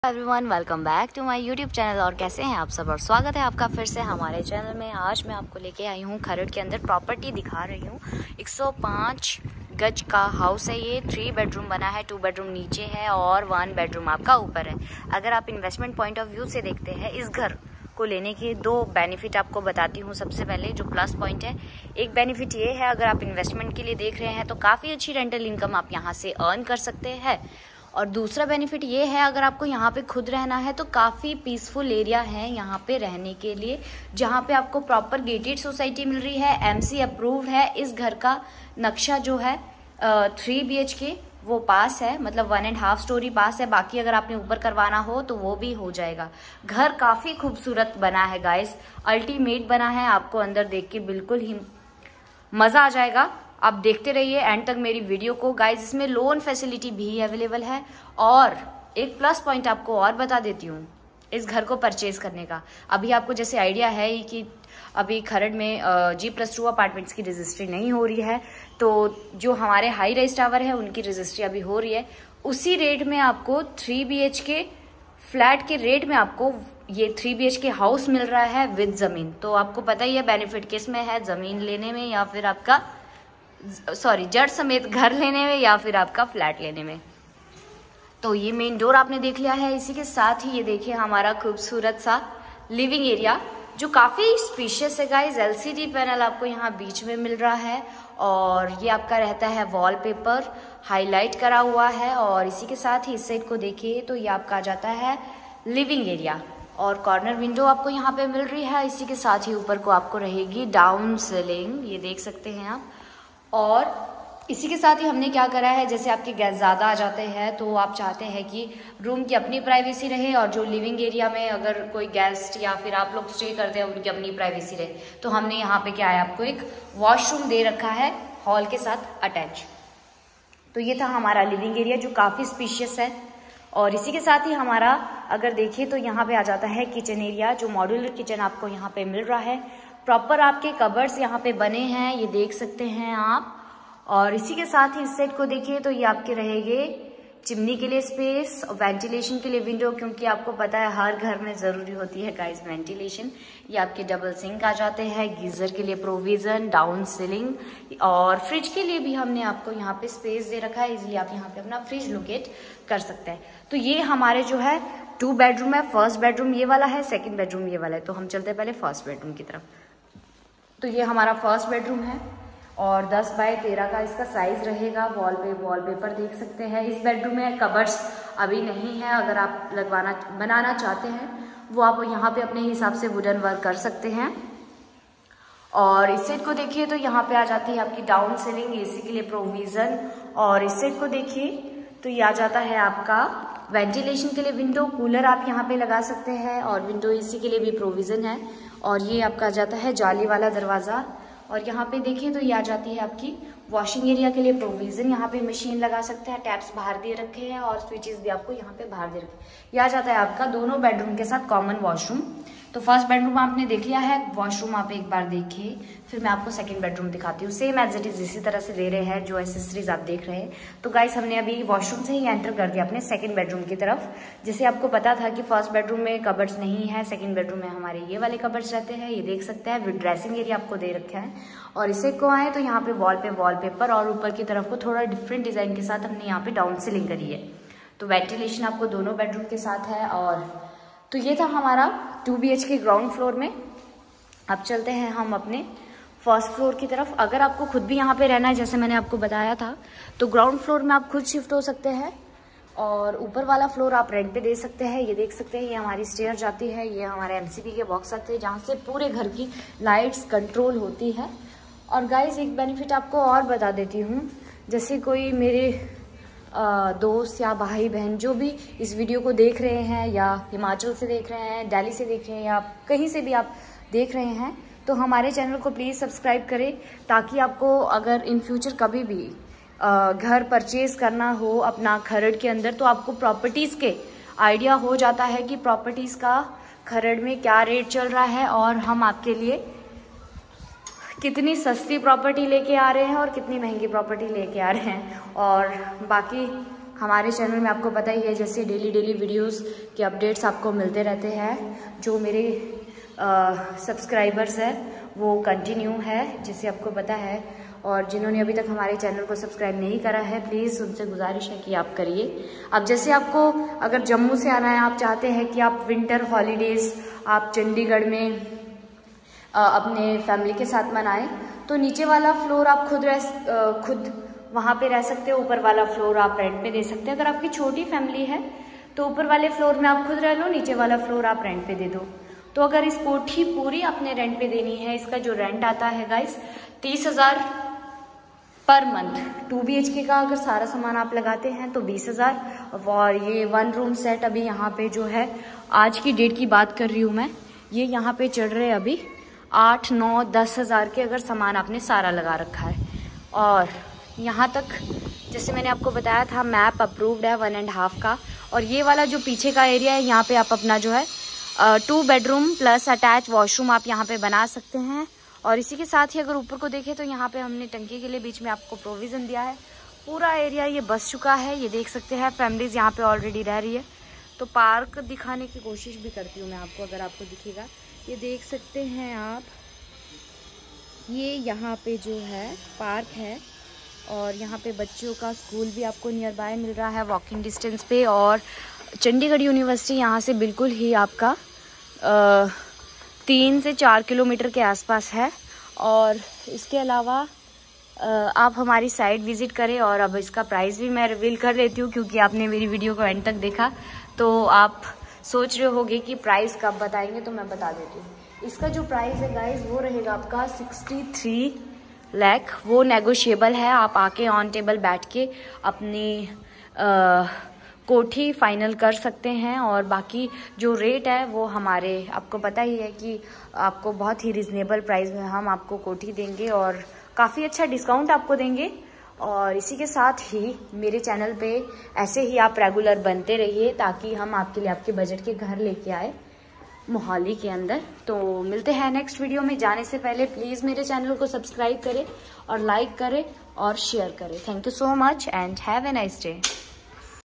Everyone, welcome back to my YouTube channel. और कैसे हैं आप सब, और स्वागत है आपका फिर से हमारे चैनल में। आज मैं आपको लेके आई हूँ खरड़ के अंदर प्रॉपर्टी दिखा रही हूँ। 105 गज का हाउस है ये। 3 बेडरूम बना है, 2 बेडरूम नीचे है और 1 बेडरूम आपका ऊपर है। अगर आप इन्वेस्टमेंट पॉइंट ऑफ व्यू से देखते हैं, इस घर को लेने के 2 बेनिफिट आपको बताती हूँ। सबसे पहले जो प्लस पॉइंट है, एक बेनिफिट ये है, अगर आप इन्वेस्टमेंट के लिए देख रहे हैं तो काफ़ी अच्छी रेंटल इनकम आप यहाँ से अर्न कर सकते हैं। और दूसरा बेनिफिट ये है, अगर आपको यहाँ पे खुद रहना है तो काफ़ी पीसफुल एरिया है यहाँ पे रहने के लिए, जहाँ पे आपको प्रॉपर गेटेड सोसाइटी मिल रही है, एमसी अप्रूव्ड है। इस घर का नक्शा जो है 3 BHK वो पास है, मतलब 1.5 स्टोरी पास है। बाकी अगर आपने ऊपर करवाना हो तो वो भी हो जाएगा। घर काफ़ी खूबसूरत बना है गाइस, अल्टीमेट बना है। आपको अंदर देख के बिल्कुल ही मज़ा आ जाएगा। आप देखते रहिए एंड तक मेरी वीडियो को गाइज। इसमें लोन फैसिलिटी भी अवेलेबल है। और एक प्लस पॉइंट आपको और बता देती हूँ इस घर को परचेज करने का। अभी आपको जैसे आइडिया है ही कि अभी खरड़ में G+2 अपार्टमेंट्स की रजिस्ट्री नहीं हो रही है, तो जो हमारे हाई राइज टावर है उनकी रजिस्ट्री अभी हो रही है। उसी रेट में आपको 3 BHK फ्लैट के रेट में आपको ये 3 BHK हाउस मिल रहा है विद ज़मीन। तो आपको पता ही है बेनिफिट किस में है, ज़मीन लेने में या फिर आपका जड़ समेत घर लेने में या फिर आपका फ्लैट लेने में। तो ये मेन डोर आपने देख लिया है। इसी के साथ ही ये देखिए हमारा खूबसूरत सा लिविंग एरिया जो काफ़ी स्पेशियस है गाइस। LCD पैनल आपको यहाँ बीच में मिल रहा है और ये आपका रहता है वॉलपेपर हाईलाइट करा हुआ है। और इसी के साथ ही इस साइड को देखिए तो ये आपका आ जाता है लिविंग एरिया और कॉर्नर विंडो आपको यहाँ पे मिल रही है। इसी के साथ ही ऊपर को आपको रहेगी डाउन सीलिंग, ये देख सकते हैं आप। और इसी के साथ ही हमने क्या करा है, जैसे आपके गेस्ट ज़्यादा आ जाते हैं तो आप चाहते हैं कि रूम की अपनी प्राइवेसी रहे और जो लिविंग एरिया में अगर कोई गेस्ट या फिर आप लोग स्टे करते हैं उनकी अपनी प्राइवेसी रहे, तो हमने यहाँ पे क्या है आपको एक वॉशरूम दे रखा है हॉल के साथ अटैच। तो ये था हमारा लिविंग एरिया जो काफ़ी स्पेशियस है। और इसी के साथ ही हमारा अगर देखिए तो यहाँ पे आ जाता है किचन एरिया, जो मॉड्यूलर किचन आपको यहाँ पे मिल रहा है। प्रॉपर आपके कबर्ड्स यहाँ पे बने हैं, ये देख सकते हैं आप। और इसी के साथ ही इस साइड को देखिए तो ये आपके रहेंगे चिमनी के लिए स्पेस, वेंटिलेशन के लिए विंडो, क्योंकि आपको पता है हर घर में ज़रूरी होती है गाइस वेंटिलेशन। ये आपके डबल सिंक आ जाते हैं, गीज़र के लिए प्रोविज़न, डाउन सीलिंग और फ्रिज के लिए भी हमने आपको यहाँ पे स्पेस दे रखा है, इसलिए आप यहाँ पे अपना फ्रिज लोकेट कर सकते हैं। तो ये हमारे जो है 2 बेडरूम है। फर्स्ट बेडरूम ये वाला है, सेकेंड बेडरूम ये वाला है। तो हम चलते हैं पहले फर्स्ट बेडरूम की तरफ। तो ये हमारा फर्स्ट बेडरूम है और 10 बाय 13 का इसका साइज रहेगा। वॉलपेपर देख सकते हैं। इस बेडरूम में कबर्ड्स अभी नहीं है, अगर आप बनाना चाहते हैं वो आप यहाँ पे अपने हिसाब से वुडन वर्क कर सकते हैं। और इस साइड को देखिए तो यहाँ पे आ जाती है आपकी डाउन सीलिंग, AC के लिए प्रोविज़न। और इस साइड को देखिए तो ये आ जाता है आपका वेंटिलेशन के लिए विंडो, कूलर आप यहाँ पे लगा सकते हैं और विंडो AC के लिए भी प्रोविज़न है। और ये आपका आ जाता है जाली वाला दरवाज़ा। और यहाँ पे देखिए तो ये आ जाती है आपकी वॉशिंग एरिया के लिए प्रोविज़न, यहाँ पे मशीन लगा सकते हैं, टैप्स बाहर दे रखे हैं और स्विचेस भी आपको यहाँ पे बाहर दे रखे हैं। ये आ जाता है आपका दोनों बेडरूम के साथ कॉमन वॉशरूम। तो फर्स्ट बेडरूम आपने देख लिया है, वॉशरूम आप एक बार देखिए, फिर मैं आपको सेकंड बेडरूम दिखाती हूँ। सेम एज इट इज इसी तरह से दे रहे हैं जो एसेसरीज आप देख रहे हैं। तो गाइस हमने अभी वॉशरूम से ही एंटर कर दिया अपने सेकंड बेडरूम की तरफ। जैसे आपको पता था कि फर्स्ट बेडरूम में कबर्ड्स नहीं है, सेकंड बेडरूम में हमारे ये वाले कबर्ड्स रहते हैं, ये देख सकते हैं। विद ड्रेसिंग एरिया आपको दे रखा है। और इसे को आए तो यहाँ पे वॉलपेपर और ऊपर की तरफ को थोड़ा डिफरेंट डिजाइन के साथ हमने यहाँ पे डाउन सीलिंग करी है। तो वेंटिलेशन आपको दोनों बेडरूम के साथ है। और तो ये था हमारा 2 BHK ग्राउंड फ्लोर में। अब चलते हैं हम अपने फर्स्ट फ्लोर की तरफ। अगर आपको खुद भी यहाँ पे रहना है, जैसे मैंने आपको बताया था, तो ग्राउंड फ्लोर में आप खुद शिफ्ट हो सकते हैं और ऊपर वाला फ्लोर आप रेंट पे दे सकते हैं। ये देख सकते हैं, ये हमारी स्टेयर जाती है, ये हमारे MCB के बॉक्स आते हैं जहाँ से पूरे घर की लाइट्स कंट्रोल होती है। और गाइज एक बेनिफिट आपको और बता देती हूँ, जैसे कोई मेरे दोस्त या भाई बहन जो भी इस वीडियो को देख रहे हैं, या हिमाचल से देख रहे हैं, दिल्ली से देख रहे हैं, या कहीं से भी आप देख रहे हैं, तो हमारे चैनल को प्लीज़ सब्सक्राइब करें, ताकि आपको अगर इन फ्यूचर कभी भी घर परचेज करना हो अपना खरड़ के अंदर, तो आपको प्रॉपर्टीज़ के आइडिया हो जाता है कि प्रॉपर्टीज़ का खरड़ में क्या रेट चल रहा है और हम आपके लिए कितनी सस्ती प्रॉपर्टी लेके आ रहे हैं और कितनी महंगी प्रॉपर्टी लेके आ रहे हैं। और बाकी हमारे चैनल में आपको पता ही है जैसे डेली वीडियोस के अपडेट्स आपको मिलते रहते हैं। जो मेरे सब्सक्राइबर्स हैं वो कंटिन्यू है जैसे आपको पता है, और जिन्होंने अभी तक हमारे चैनल को सब्सक्राइब नहीं करा है प्लीज़ उनसे गुजारिश है कि आप करिए। अब जैसे आपको अगर जम्मू से आना है, आप चाहते हैं कि आप विंटर हॉलीडेज़ आप चंडीगढ़ में अपने फैमिली के साथ मनाएं, तो नीचे वाला फ्लोर आप खुद वहाँ पे रह सकते हो, ऊपर वाला फ्लोर आप रेंट पे दे सकते हैं। अगर आपकी छोटी फैमिली है तो ऊपर वाले फ्लोर में आप खुद रह लो, नीचे वाला फ्लोर आप रेंट पे दे दो। तो अगर इस कोठी पूरी आपने रेंट पे देनी है, इसका जो रेंट आता है गाइस 30,000 पर मंथ। 2 BHK का अगर सारा सामान आप लगाते हैं तो 20,000, और ये 1 रूम सेट अभी यहाँ पे जो है आज की डेट की बात कर रही हूँ मैं, ये यहाँ पे चढ़ रहे हैं अभी 8, 9, 10,000 के अगर सामान आपने सारा लगा रखा है। और यहाँ तक जैसे मैंने आपको बताया था मैप अप्रूव्ड है 1.5 का। और ये वाला जो पीछे का एरिया है यहाँ पे आप अपना जो है 2 बेडरूम प्लस अटैच वॉशरूम आप यहाँ पे बना सकते हैं। और इसी के साथ ही अगर ऊपर को देखें तो यहाँ पे हमने टंकी के लिए बीच में आपको प्रोविज़न दिया है। पूरा एरिया ये बस चुका है, ये देख सकते हैं फैमिलीज़ यहाँ पे ऑलरेडी रह रही है। तो पार्क दिखाने की कोशिश भी करती हूँ मैं आपको, अगर आपको दिखेगा ये देख सकते हैं आप, ये यहाँ पे जो है पार्क है, और यहाँ पे बच्चों का स्कूल भी आपको नियर बाय मिल रहा है वॉकिंग डिस्टेंस पे। और चंडीगढ़ यूनिवर्सिटी यहाँ से बिल्कुल ही आपका 3 से 4 किलोमीटर के आसपास है। और इसके अलावा आप हमारी साइट विज़िट करें। और अब इसका प्राइस भी मैं रिवील कर लेती हूँ क्योंकि आपने मेरी वीडियो को एंड तक देखा तो आप सोच रहे होंगे कि प्राइस कब बताएंगे, तो मैं बता देती हूँ। इसका जो प्राइस है गाइस वो रहेगा आपका 63 लाख। वो नेगोशिएबल है, आप आके ऑन टेबल बैठ के अपनी कोठी फाइनल कर सकते हैं। और बाकी जो रेट है वो हमारे आपको पता ही है कि आपको बहुत ही रिजनेबल प्राइस में हम आपको कोठी देंगे और काफ़ी अच्छा डिस्काउंट आपको देंगे। और इसी के साथ ही मेरे चैनल पे ऐसे ही आप रेगुलर बनते रहिए ताकि हम आपके लिए आपके बजट के घर लेके आए मोहाली के अंदर। तो मिलते हैं नेक्स्ट वीडियो में। जाने से पहले प्लीज़ मेरे चैनल को सब्सक्राइब करें और लाइक करें और शेयर करें। Thank you so much and have a nice day.